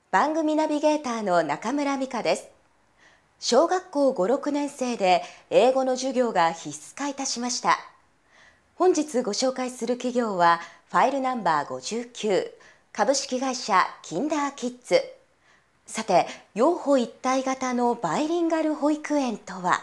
番組ナビゲーターの中村美香です。小学校5、6年生で英語の授業が必須化いたしました。本日ご紹介する企業はファイルナンバー59株式会社キンダーキッズ。さて、幼保一体型のバイリンガル保育園とは。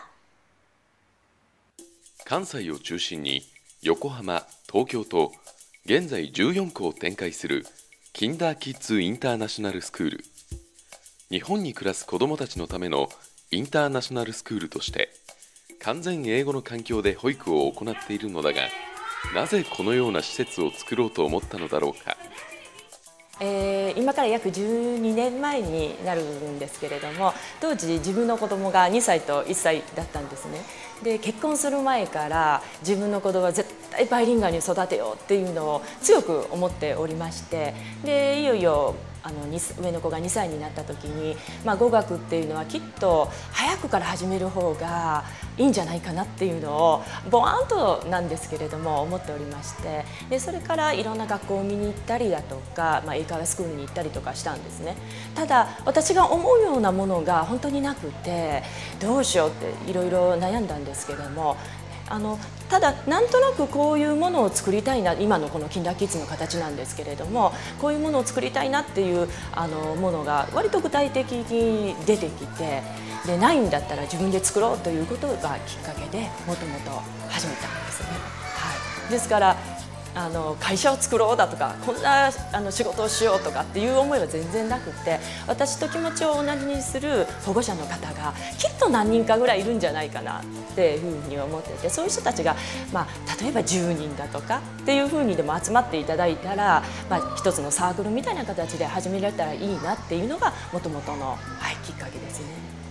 関西を中心に横浜、東京と現在14校を展開するキンダーキッズインターナショナルスクール。日本に暮らす子どもたちのためのインターナショナルスクールとして完全英語の環境で保育を行っているのだが、なぜこのような施設を作ろうと思ったのだろうか。 今から約12年前になるんですけれども、当時自分の子供が2歳と1歳だったんですね。で、結婚する前から自分の子供は絶対バイリンガルに育てようっていうのを強く思っておりまして、でいよいよ上の子が2歳になった時に、語学っていうのはきっと早くから始める方がいいんじゃないかなっていうのをボワンとなんですけれども思っておりまして、でそれからいろんな学校を見に行ったりだとか、英会話スクールに行ったりとかしたんですね。ただ私が思うようなものが本当になくて、どうしようっていろいろ悩んだんですけども、ただなんとなくこういうものを作りたいな、今のこのキンダーキッズの形なんですけれども、こういうものを作りたいなっていうものが割と具体的に出てきて、でないんだったら自分で作ろうということがきっかけでもともと始めたんですね。はい、ですから会社を作ろうだとか、こんな仕事をしようとかっていう思いは全然なくて、私と気持ちを同じにする保護者の方がきっと何人かぐらいいるんじゃないかなっていうふうに思ってて、そういう人たちが、例えば10人だとかっていうふうにでも集まっていただいたら、一つのサークルみたいな形で始められたらいいなっていうのがもともとの、きっかけですね。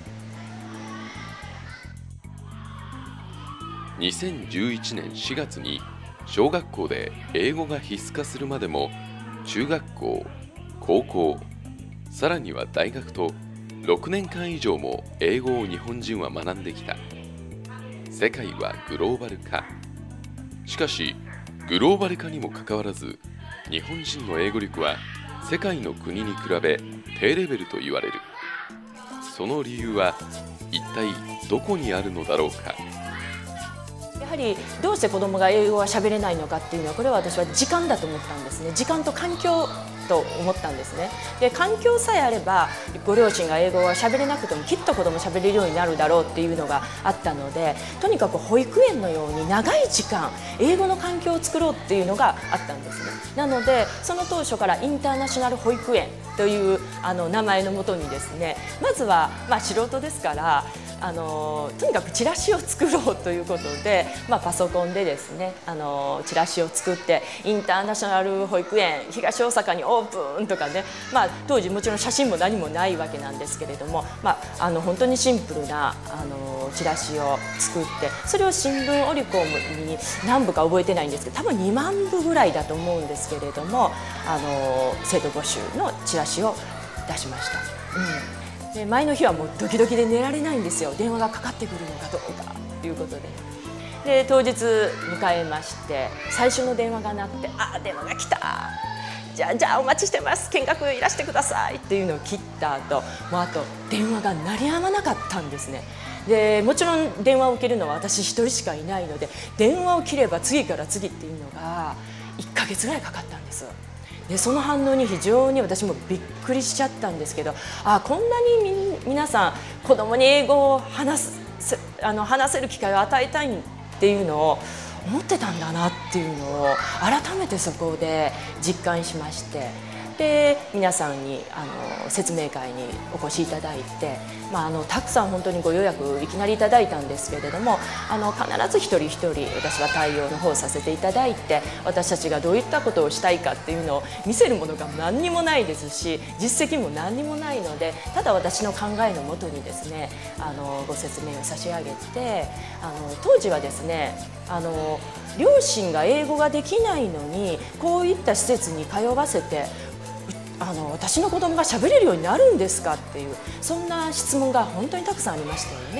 2011年4月に小学校で英語が必須化するまでも、中学校、高校、さらには大学と6年間以上も英語を日本人は学んできた。世界はグローバル化。しかしグローバル化にもかかわらず、日本人の英語力は世界の国に比べ低レベルと言われる。その理由は一体どこにあるのだろうか。 やはりどうして子どもが英語が喋れないのかっていうのは、これは私は時間だと思ったんですね。時間と環境と思ったんですね。で、環境さえあればご両親が英語が喋れなくてもきっと子ども喋れるようになるだろうっていうのがあったので、とにかく保育園のように長い時間英語の環境を作ろうっていうのがあったんですね。なのでその当初からインターナショナル保育園という名前のもとにですね、まずは素人ですからとにかくチラシを作ろうということで、パソコンでですねチラシを作って、インターナショナル保育園東大阪にオープンとかね、当時もちろん写真も何もないわけなんですけれども、本当にシンプルなチラシを作って、それを新聞折り込むに何部か覚えてないんですけど、多分2万部ぐらいだと思うんですけれども、生徒募集のチラシを出しました。で、前の日はもうドキドキで寝られないんですよ。電話がかかってくるのかどうかということで。で、当日迎えまして、最初の電話が鳴って、電話が来た、じゃあお待ちしてます、見学いらしてくださいっていうのを切った後、あと電話が鳴りやまなかったんですね。で、もちろん電話を受けるのは私一人しかいないので、電話を切れば次から次っていうのが1ヶ月ぐらいかかったんです。で、その反応に非常に私もびっくりしちゃったんですけど、こんなに皆さん子供に英語を話せる機会を与えたいっていうのを思ってたんだなっていうのを改めてそこで実感しまして、で皆さんに説明会にお越しいただいて、たくさん本当にご予約いきなりいただいたんですけれども、必ず一人一人私は対応の方をさせていただいて、私たちがどういったことをしたいかっていうのを見せるものが何にもないですし、実績も何にもないので、ただ私の考えのもとにですねご説明を差し上げて、当時はですね両親が英語ができないのにこういった施設に通わせて私の子供が喋れるようになるんですかっていう、そんな質問が本当にたくさんありましたよね。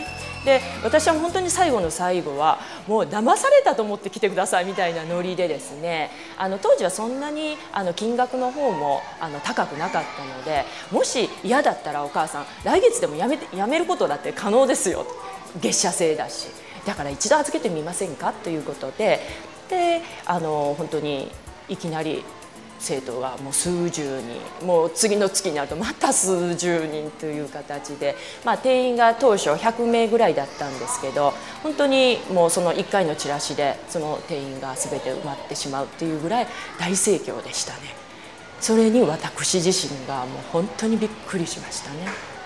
で私は本当に最後の最後はもう騙されたと思って来てくださいみたいなノリでですね、当時はそんなに金額の方も高くなかったので、もし嫌だったらお母さん来月でもやめることだって可能ですよ、月謝制だし、だから一度預けてみませんかということで、本当にいきなり生徒がもう数十人、もう次の月になるとまた数十人という形で、定員が当初100名ぐらいだったんですけど、本当にもうその1回のチラシでその定員が全て埋まってしまうっていうぐらい大盛況でしたね。それに私自身がもう本当にびっくりしましたね。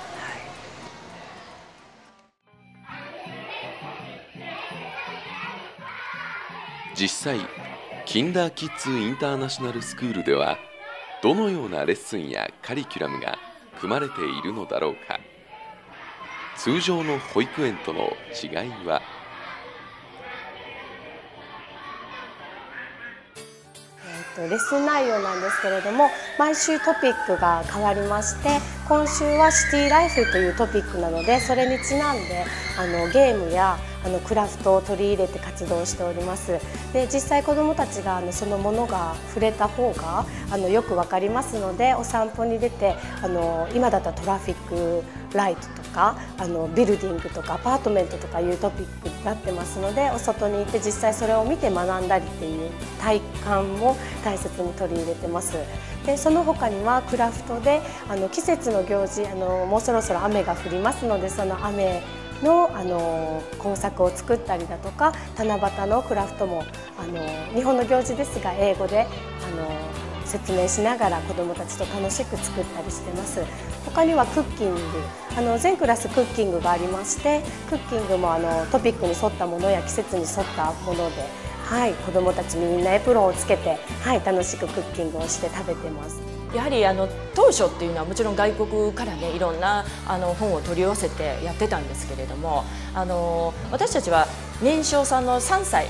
実際キンダーキッズインターナショナルスクールではどのようなレッスンやカリキュラムが組まれているのだろうか。通常の保育園との違いは。 レッスン内容なんですけれども、毎週トピックが変わりまして、今週はシティライフというトピックなので、それにちなんでゲームやクラフトを取り入れて活動しております。で、実際子どもたちがそのものが触れた方がよくわかりますので、お散歩に出て今だったらトラフィックライトとかビルディングとかアパートメントとかいうトピックになってますので、お外に行って実際それを見て学んだりっていう体感も大切に取り入れてます。で、その他にはクラフトで季節の行事、もうそろそろ雨が降りますので、その雨の工作を作ったりだとか、七夕のクラフトも日本の行事ですが英語で説明しながら子どもたちと楽しく作ったりしてます。他にはクッキング、全クラスクッキングがありまして、クッキングもトピックに沿ったものや季節に沿ったもので、子どもたちみんなエプロンをつけて、楽しくクッキングをして食べてます。 やはり当初っていうのはもちろん外国からね、いろんな本を取り寄せてやってたんですけれども、私たちは年少さんの3歳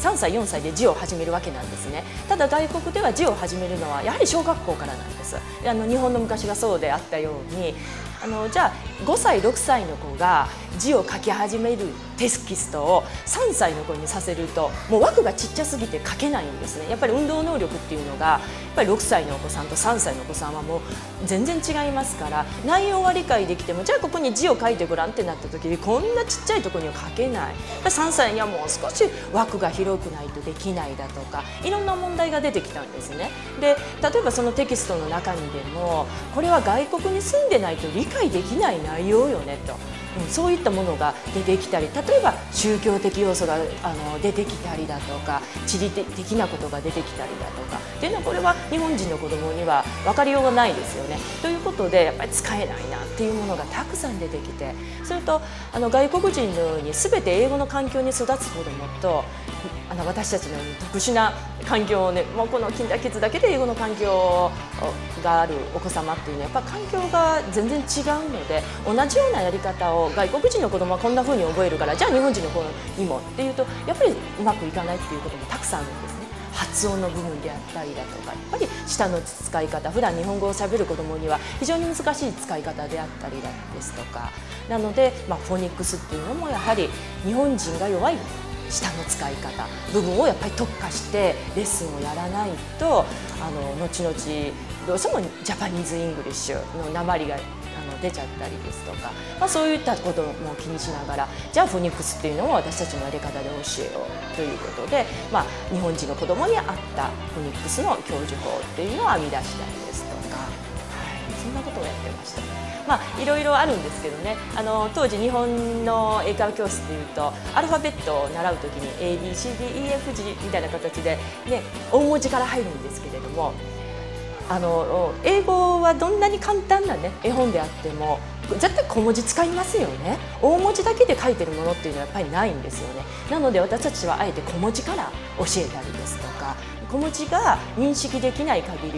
4歳で字を始めるわけなんですね。ただ外国では字を始めるのはやはり小学校からなんです。日本の昔がそうであったように、じゃあ5歳6歳の子が字を書き始めるテキストを3歳の子にさせると、もう枠がちっちゃすぎて書けないんですね。やっぱり運動能力っていうのがやっぱり6歳のお子さんと3歳のお子さんはもう全然違いますから、内容は理解できても、じゃあここに字を書いてごらんってなった時にこんなちっちゃいところには書けない。3歳にはもう少し枠が広くないとできないだとか、いろんな問題が出てきたんですね。で、例えばそのテキストの中身でも、これは外国に住んでないと理解できない内容よねと。そういったものが出てきたり、例えば宗教的要素が出てきたりだとか、地理的なことが出てきたりだとかっていうのは、これは日本人の子どもには分かりようがないですよね。ということでやっぱり使えないなっていうものがたくさん出てきて、それと外国人のように全て英語の環境に育つ子どもと、私たちのように特殊な環境をね、もうこのキンダーキッズだけで英語の環境があるお子様っていうのはやっぱ環境が全然違うので、同じようなやり方を外国人の子どもはこんな風に覚えるから、じゃあ日本人の子にもっていうと、やっぱりうまくいかないっていうこともたくさんあるんですね。発音の部分であったりだとか、やっぱり舌の使い方、普段日本語をしゃべる子どもには非常に難しい使い方であったりですとか、なので、フォニックスっていうのもやはり日本人が弱い舌の使い方部分をやっぱり特化してレッスンをやらないと、後々どうしてもジャパニーズ・イングリッシュの訛りが出ちゃったりですとか、そういったことも気にしながら、じゃあフォニックスっていうのを私たちのやり方で教えようということで、日本人の子どもに合ったフォニックスの教授法っていうのを編み出したりですとか、そんなことをやってました。いろいろあるんですけどね、当時日本の英会話教室っていうと、アルファベットを習う時に ABCDEFG みたいな形で、ね、大文字から入るんですけれども、英語はどんなに簡単な、ね、絵本であっても絶対小文字使いますよね。大文字だけで書いてるものっていうのはやっぱりないんですよね。なので私たちはあえて小文字から教えたりですとか、小文字が認識できない限り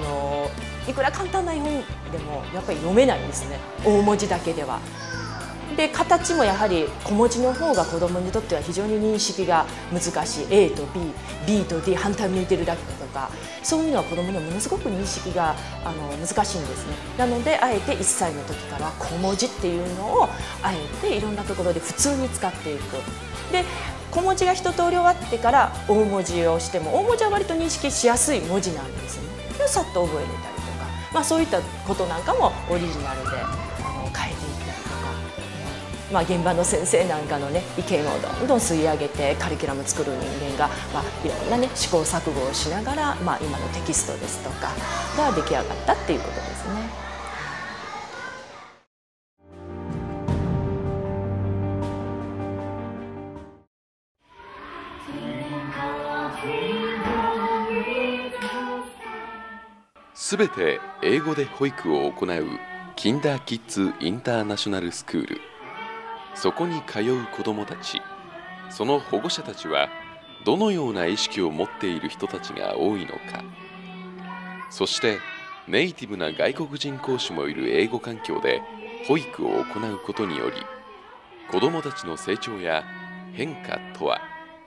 はいくら簡単な絵本でもやっぱり読めないんですね、大文字だけでは。 で形もやはり小文字の方が子どもにとっては非常に認識が難しい。 A と B、B と D 反対向いてるだけだとか、そういうのは子どもにはものすごく認識が難しいんですね。なのであえて1歳の時から小文字っていうのをあえていろんなところで普通に使っていく。で小文字が一通り終わってから大文字をしても、大文字は割と認識しやすい文字なんですね。でさっと覚えれたりとか、そういったことなんかもオリジナルで変えていったりとか、現場の先生なんかのね意見をどんどん吸い上げてカリキュラム作る人間が、いろんなね試行錯誤をしながら、今のテキストですとかが出来上がったっていうことですね。 すべて英語で保育を行うキンダーキッズインターナショナルスクール。そこに通う子どもたち、その保護者たちはどのような意識を持っている人たちが多いのか。そしてネイティブな外国人講師もいる英語環境で保育を行うことにより、子どもたちの成長や変化とは。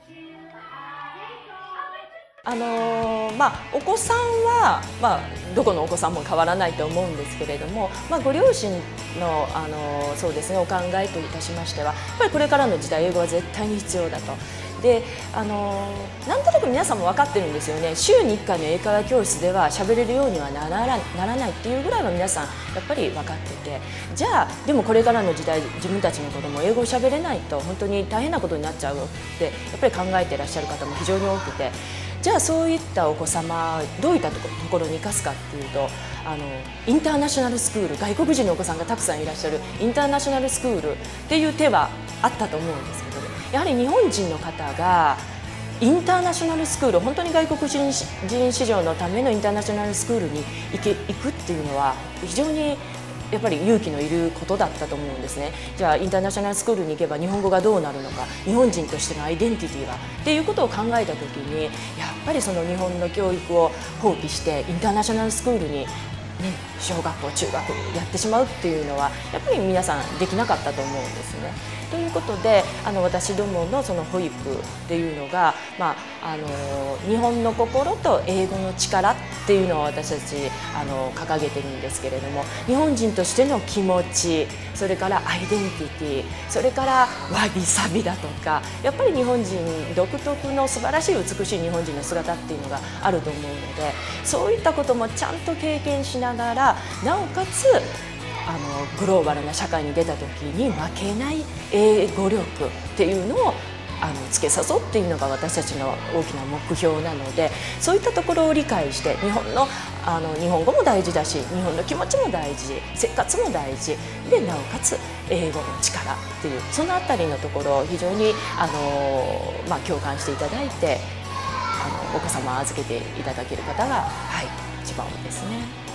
お子さんは、どこのお子さんも変わらないと思うんですけれども、ご両親の、そうですね、お考えといたしましては、やっぱりこれからの時代英語は絶対に必要だと。でなんとなく皆さんも分かってるんですよね。週に1回の英会話教室では喋れるようにはならないっていうぐらいは皆さんやっぱり分かってて、じゃあでもこれからの時代自分たちの子供英語を喋れないと本当に大変なことになっちゃうってやっぱり考えていらっしゃる方も非常に多くて、じゃあそういったお子様どういったところに生かすかっていうと、インターナショナルスクール、外国人のお子さんがたくさんいらっしゃるインターナショナルスクールっていう手はあったと思うんですけど、やはり日本人の方がインターナショナルスクール、本当に外国人市場のためのインターナショナルスクールに行くっていうのは非常にやっぱり勇気のいることだったと思うんですね。じゃあインターナショナルスクールに行けば日本語がどうなるのか、日本人としてのアイデンティティはっていうことを考えた時に、やっぱりその日本の教育を放棄してインターナショナルスクールに、小学校中学やってしまうっていうのはやっぱり皆さんできなかったと思うんですね。ということで私どものその保育っていうのが、日本の心と英語の力っていうのを私たち掲げてるんですけれども、日本人としての気持ち、それからアイデンティティ、それからわびさびだとか、やっぱり日本人独特の素晴らしい美しい日本人の姿っていうのがあると思うので、そういったこともちゃんと経験しながら、なおかつグローバルな社会に出た時に負けない英語力っていうのをつけさそうっていうのが私たちの大きな目標なので、そういったところを理解して日本語も大事だし、日本の気持ちも大事、生活も大事で、なおかつ英語の力っていう、そのあたりのところを非常に共感していただいてお子様を預けていただける方が、一番多いですね。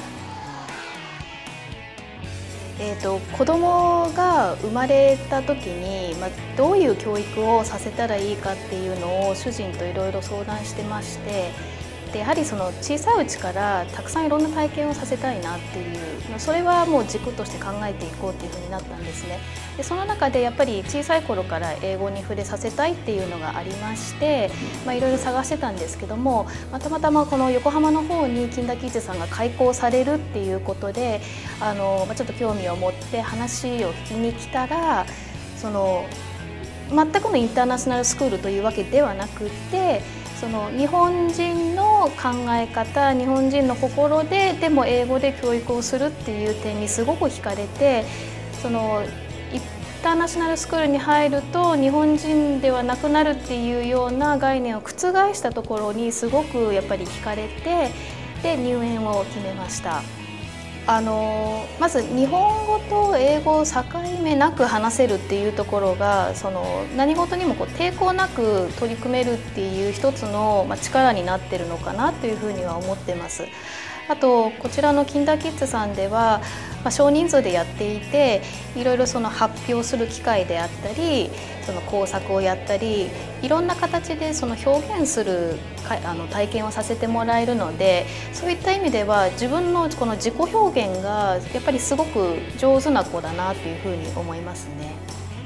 子供が生まれた時に、どういう教育をさせたらいいかっていうのを主人といろいろ相談してまして、でやはりその小さいうちからたくさんいろんな体験をさせたいなっていう、それはもう軸として考えていこうっていうふうになったんですね。でその中でやっぱり小さい頃から英語に触れさせたいっていうのがありまして、いろいろ探してたんですけども、たまたまこの横浜の方にキンダキッズさんが開校されるっていうことでちょっと興味を持って話を聞きに来たら、全くのインターナショナルスクールというわけではなくて、その日本人の考え方、日本人の心ででも英語で教育をするっていう点にすごく惹かれて、インターナショナルスクールに入ると日本人ではなくなるっていうような概念を覆したところにすごくやっぱり惹かれて、で入園を決めました。まず日本語と英語を境目なく話せるっていうところが、何事にも抵抗なく取り組めるっていう一つの力になってるのかなというふうには思ってます。あとこちらのキンダーキッズさんでは、少人数でやっていて、いろいろ発表する機会であったり、 その工作をやったりいろんな形でその表現する体験をさせてもらえるので、そういった意味では自分のこの自己表現がやっぱりすごく上手な子だなというふうに思いますね。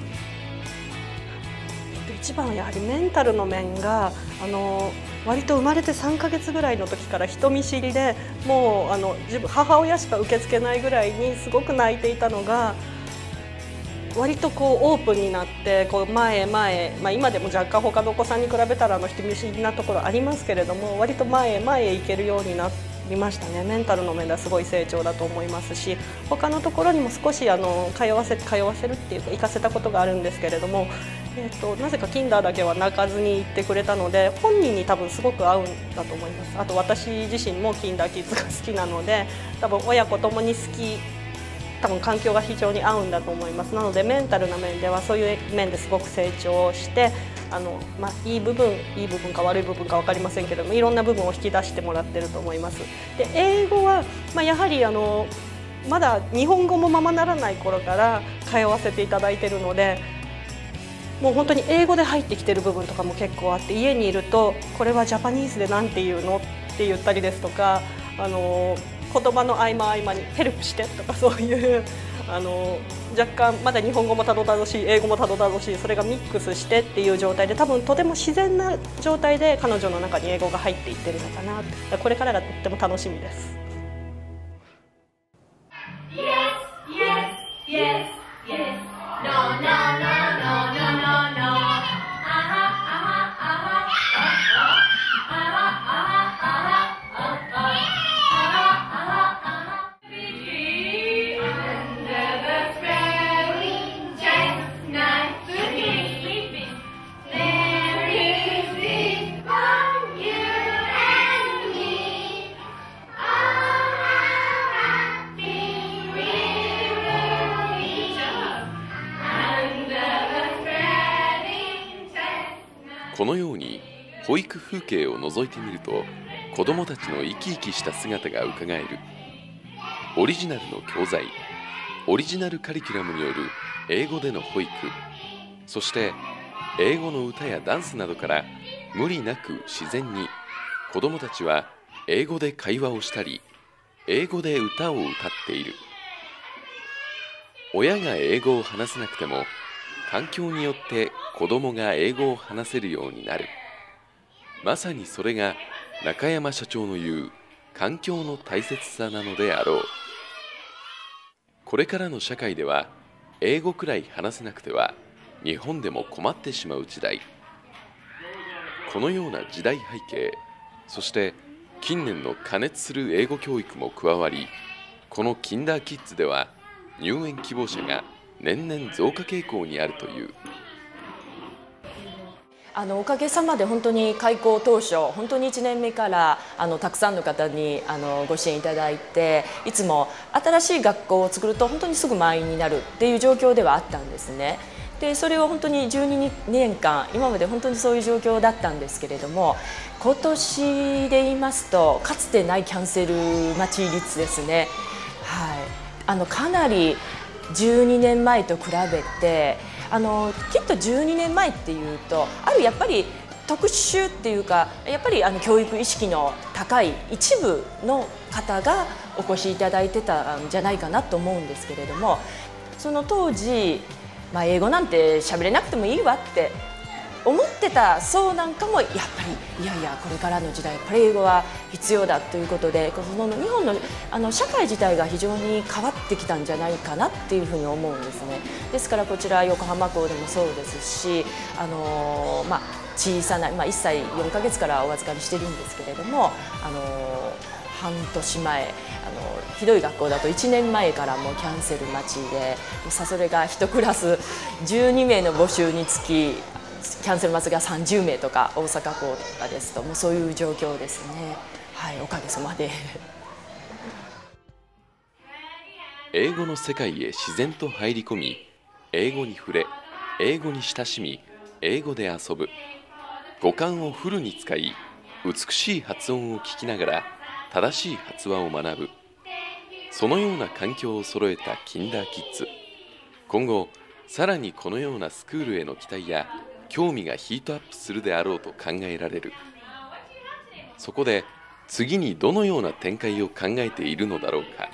一番はやはりメンタルの面が割と生まれて3ヶ月ぐらいの時から人見知りで、もう自分母親しか受け付けないぐらいにすごく泣いていたのが、割とこうオープンになってこう前へ前へ、今でも若干他のお子さんに比べたら人見知りなところありますけれども、割と前へ前へ行けるようになりましたね。メンタルの面ではすごい成長だと思いますし、他のところにも少し通わせるっていうか行かせたことがあるんですけれども、なぜかキンダーだけは泣かずに行ってくれたので、本人に多分すごく合うんだと思います。あと私自身もキンダーキッズが好きなので、多分親子ともに好き、多分環境が非常に合うんだと思います。なのでメンタルな面ではそういう面ですごく成長して、いい部分か悪い部分か分かりませんけども、いろんな部分を引き出してもらってると思います。で英語は、やはりまだ日本語もままならない頃から通わせていただいているので、もう本当に英語で入ってきてる部分とかも結構あって、家にいるとこれはジャパニーズでなんて言うのって言ったりですとか、言葉の合間合間にヘルプしてとか、そういう若干まだ日本語もたどたどしい、英語もたどたどしい、それがミックスしてっていう状態で、多分とても自然な状態で彼女の中に英語が入っていってるのかなって、これからがとっても楽しみです。 このように保育風景を覗いてみると、子どもたちの生き生きした姿がうかがえる。オリジナルの教材、オリジナルカリキュラムによる英語での保育、そして英語の歌やダンスなどから無理なく自然に子どもたちは英語で会話をしたり、英語で歌を歌っている。親が英語を話せなくても、環境によって子どもが英語を話せるようになる。まさにそれが中山社長の言う環境の大切さなのであろう。これからの社会では、英語くらい話せなくては日本でも困ってしまう時代。このような時代背景、そして近年の過熱する英語教育も加わり、このキンダーキッズでは入園希望者が年々増加傾向にあるという。 おかげさまで本当に開校当初、本当に1年目からたくさんの方にご支援いただいて、いつも新しい学校を作ると本当にすぐ満員になるっていう状況ではあったんですね。でそれを本当に12年間今まで本当にそういう状況だったんですけれども、今年で言いますとかつてないキャンセル待ち率ですね。はい、かなり12年前と比べてきっと12年前っていうとやっぱり特殊っていうか、やっぱり教育意識の高い一部の方がお越しいただいてたんじゃないかなと思うんですけれども、その当時、英語なんて喋れなくてもいいわって思ってた層なんかも、やっぱりいやいやこれからの時代やっぱり英語は必要だということで、日本の社会自体が非常に変わってきたんじゃないかなっていうふうに思うんですね。ですからこちら横浜港でもそうですし、小さな、1歳4ヶ月からお預かりしてるんですけれども、半年前ひどい学校だと1年前からもうキャンセル待ちで、それが1クラス12名の募集につきキャンセル待ちが30名とか、大阪港とかですともうそういう状況ですね。はい、おかげさまで英語の世界へ自然と入り込み、英語に触れ、英語に親しみ、英語で遊ぶ。五感をフルに使い、美しい発音を聞きながら正しい発話を学ぶ。そのような環境を揃えたキンダーキッズ。今後さらにこのようなスクールへの期待や興味がヒートアップするであろうと考えられる。そこで次にどのような展開を考えているのだろうか。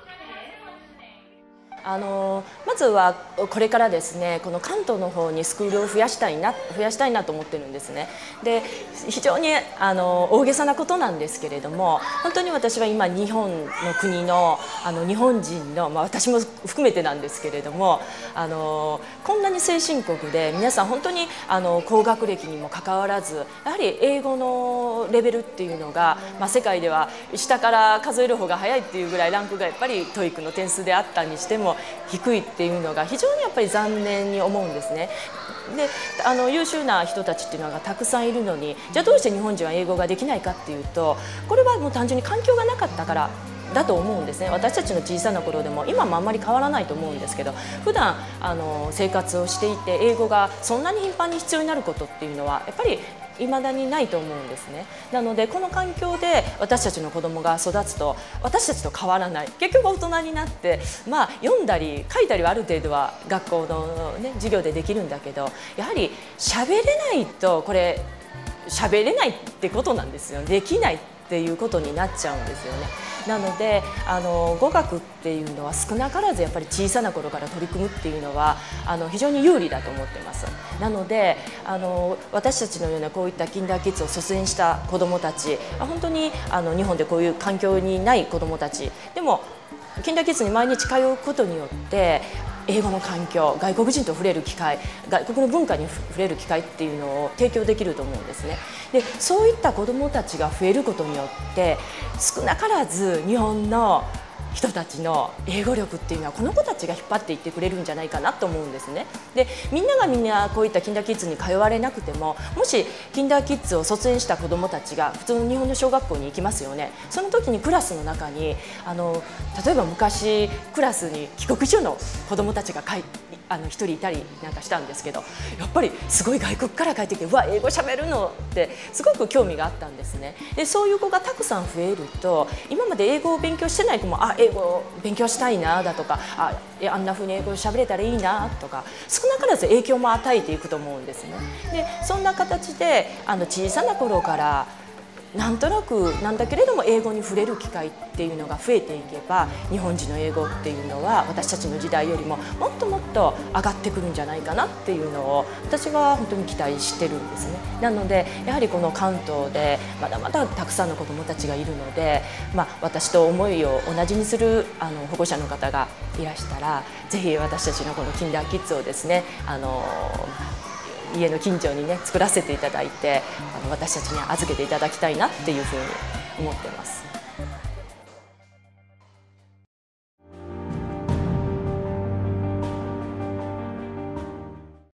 まずはこれからですね、この関東の方にスクールを増やしたいなと思ってるんですね。で、非常に大げさなことなんですけれども、本当に私は今日本の国の日本人の、私も含めてなんですけれども、こんなに先進国で皆さん本当に高学歴にもかかわらず、やはり英語のレベルっていうのが、世界では下から数える方が早いっていうぐらいランクがやっぱりTOEICの点数であったにしても低いっていうのが非常にやっぱり残念に思うんですね。で、優秀な人たちっていうのがたくさんいるのに、じゃあどうして日本人は英語ができないかっていうと、これはもう単純に環境がなかったからだと思うんですね。私たちの小さな頃でも今もあんまり変わらないと思うんですけど、普段生活をしていて英語がそんなに頻繁に必要になることっていうのはやっぱり未だにないと思うんですね。なのでこの環境で私たちの子供が育つと、私たちと変わらない、結局大人になって読んだり書いたりはある程度は学校の、授業でできるんだけど、やはり喋れないとこれ喋れないってことなんですよ。できないっていうことになっちゃうんですよね。なので語学っていうのは少なからずやっぱり小さな頃から取り組むっていうのは非常に有利だと思ってます。なので私たちのようなこういったキンダーキッズを卒園した子どもたち、本当に日本でこういう環境にない子どもたちでもキンダーキッズに毎日通うことによって英語の環境、外国人と触れる機会、外国の文化に触れる機会っていうのを提供できると思うんですね。で、そういった子どもたちが増えることによって少なからず日本の人たちの英語力っていうのはこの子たちが引っ張っていってくれるんじゃないかなと思うんですね。で、みんながみんなこういったキンダーキッズに通われなくても、もしキンダーキッズを卒園した子どもたちが普通の日本の小学校に行きますよね。その時にクラスの中に例えば昔クラスに帰国子女の子どもたちが一人いたりなんかしたんですけど、やっぱりすごい外国から帰ってきて、うわ英語喋るのってすごく興味があったんですね。で、そういう子がたくさん増えると、今まで英語を勉強してない子も英語を勉強したいなだとか、あんな風に英語を喋れたらいいなとか、少なからず影響も与えていくと思うんですね。で、そんな形で小さな頃からなんとなくなんだけれども英語に触れる機会っていうのが増えていけば、日本人の英語っていうのは私たちの時代よりももっともっと上がってくるんじゃないかなっていうのを私は本当に期待してるんですね。なのでやはりこの関東でまだまだたくさんの子どもたちがいるので、私と思いを同じにする保護者の方がいらしたら、ぜひ私たちのこのキンダーキッズをですね家の近所にね作らせていただいて、私たちに預けていただきたいなっていうふうに思ってます。